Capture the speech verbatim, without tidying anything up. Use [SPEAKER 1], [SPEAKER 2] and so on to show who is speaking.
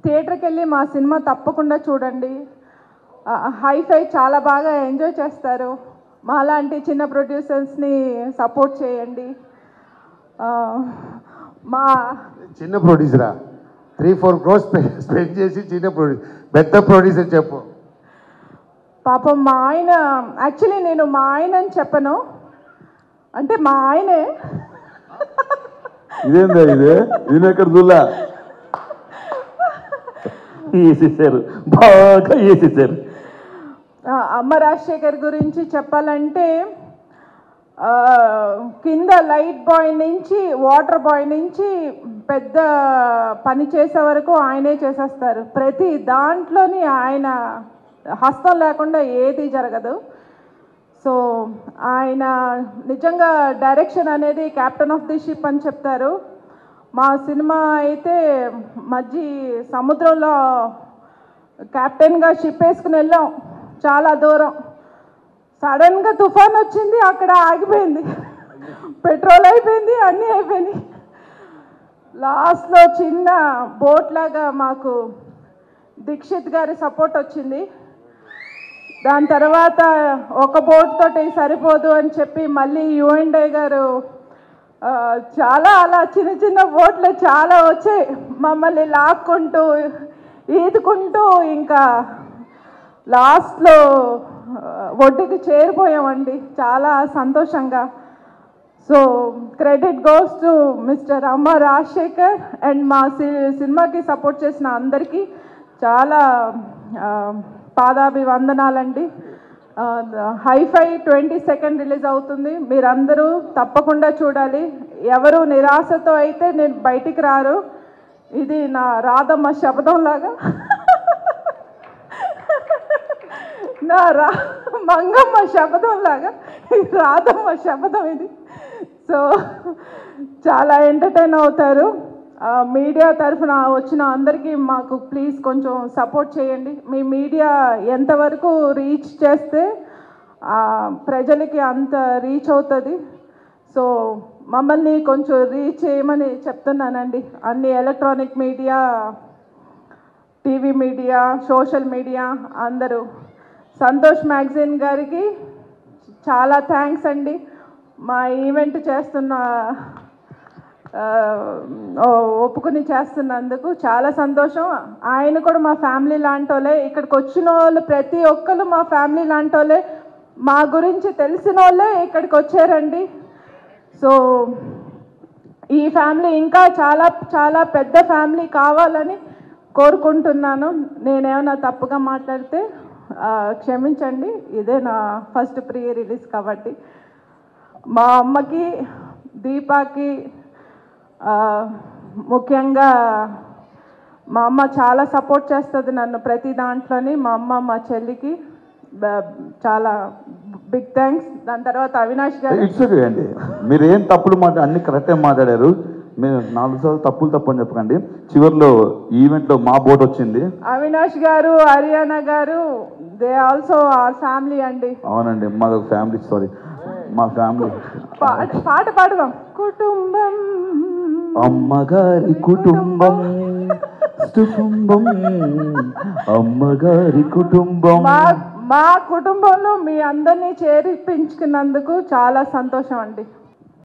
[SPEAKER 1] థియేటర్కి వెళ్ళి మా సినిమా తప్పకుండా చూడండి. హైఫై చాలా బాగా ఎంజాయ్ చేస్తారు. మాలాంటి చిన్న ప్రొడ్యూసర్స్ని సపోర్ట్ చేయండి. మా
[SPEAKER 2] చిన్న ప్రొడ్యూసరా త్రీ ఫోర్ క్రోర్స్ స్పెండ్ చేసి చిన్న ప్రొడ్యూసర్ పెద్ద ప్రొడ్యూసర్ చెప్పు.
[SPEAKER 1] పాపం మా ఆయన, యాక్చువల్లీ నేను మా ఆయన అని చెప్పను, అంటే మా ఆయనే.
[SPEAKER 3] ఇదేందా ఇదే నేను ఎక్కడ చూలా వేసేసారు, బాగా వేసేసారు.
[SPEAKER 1] అమ్మ రాజశేఖర్ గురించి చెప్పాలంటే కింద లైట్ బాయ్ నుంచి వాటర్ బాయ్ నుంచి పెద్ద పని చేసే వరకు ఆయనే చేసేస్తారు. ప్రతి దాంట్లోని ఆయన హస్తం లేకుండా ఏది జరగదు. సో ఆయన నిజంగా డైరెక్షన్ అనేది క్యాప్టెన్ ఆఫ్ ది షిప్ అని చెప్తారు. మా సినిమా అయితే మధ్య సముద్రంలో క్యాప్టెన్గా షిప్ వేసుకుని వెళ్ళాం చాలా దూరం. సడన్గా తుఫాన్ వచ్చింది, అక్కడ ఆగిపోయింది, పెట్రోల్ అయిపోయింది, అన్నీ అయిపోయింది. లాస్ట్లో చిన్న బోట్ లాగా మాకు దీక్షిత్ గారి సపోర్ట్ వచ్చింది. దాని తర్వాత ఒక బోట్ తోటి సరిపోదు అని చెప్పి మళ్ళీ యుఎన్డే గారు చాలా అలా చిన్న చిన్న బోట్లు చాలా వచ్చాయి, మమ్మల్ని లాక్కుంటూ ఈదుకుంటూ ఇంకా లాస్ట్లో ఒడ్డుకి చేరిపోయామండి చాలా సంతోషంగా. So credit goes to mister అమ్మ రాజశేఖర్ అండ్ మా సినిమాకి సపోర్ట్ చేసిన అందరికీ చాలా పాదాభివందనాలండి. హైఫై ట్వంటీ సెకండ్ రిలీజ్ అవుతుంది, మీరందరూ తప్పకుండా చూడాలి. ఎవరు నిరాశతో అయితే నేను బయటికి రారు, ఇది నా రాధమ్మ శపథం లాగా, నా రా మంగమ్మ శపథం లాగా రాధమ్మ శపథం ఇది. సో చాలా ఎంటర్టైన్ అవుతారు. మీడియా తరఫున వచ్చిన అందరికీ మాకు ప్లీజ్ కొంచెం సపోర్ట్ చేయండి. మీ మీడియా ఎంతవరకు రీచ్ చేస్తే ప్రజలకి అంత రీచ్ అవుతుంది. సో మమ్మల్ని కొంచెం రీచ్ చేయమని చెప్తున్నానండి. అన్ని electronic media, TV media, social media అందరూ. సంతోష్ మ్యాగజైన్ గారికి చాలా థ్యాంక్స్ అండి. మా ఈవెంట్ చేస్తున్న ఒప్పుకుని చేస్తున్నందుకు చాలా సంతోషం. ఆయన కూడా మా ఫ్యామిలీ లాంటి వాళ్ళే. ఇక్కడికి వచ్చిన వాళ్ళు ప్రతి ఒక్కరు మా ఫ్యామిలీ లాంటి వాళ్ళే, మా గురించి తెలిసిన వాళ్ళే ఇక్కడికి వచ్చారండి. సో ఈ ఫ్యామిలీ ఇంకా చాలా చాలా పెద్ద ఫ్యామిలీ కావాలని కోరుకుంటున్నాను. నేనేమైనా తప్పుగా మాట్లాడితే క్షమించండి, ఇదే నా ఫస్ట్ ప్రీ రిలీజ్ కాబట్టి. మా అమ్మకి, దీపాకి, ముఖ్యంగా మా అమ్మ చాలా సపోర్ట్ చేస్తుంది నన్ను ప్రతి దాంట్లోని. మా అమ్మ, మా చెల్లికి చాలా బిగ్ థ్యాంక్స్. దాని తర్వాత అవినాష్ గారు.
[SPEAKER 3] ఇట్స్ ఓకే అండి, మీరు ఏం తప్పులు మాట అన్ని కరెక్ట్గా మాట్లాడారు. మీరు నాలుగు సార్లు తప్పులు తప్పు అని చెప్పకండి. చివరిలో ఈవెంట్లో మా బోట్ వచ్చింది.
[SPEAKER 1] అవినాష్ గారు, హరియానా గారు, దే ఆల్సో ఆర్ ఫ్యామిలీ అండి.
[SPEAKER 3] అవునండి, మాది ఒక ఫ్యామిలీ. సారీ, మా ఫ్యామిలీ.
[SPEAKER 1] పాట పాడదాం. కుటుంబం
[SPEAKER 3] అమ్మగారి కుటుంబం, కుటుంబం అమ్మగారి కుటుంబం.
[SPEAKER 1] మా కుటుంబంలో మీ అందరినీ చేర్పించుకున్నందుకు చాలా సంతోషం అండి.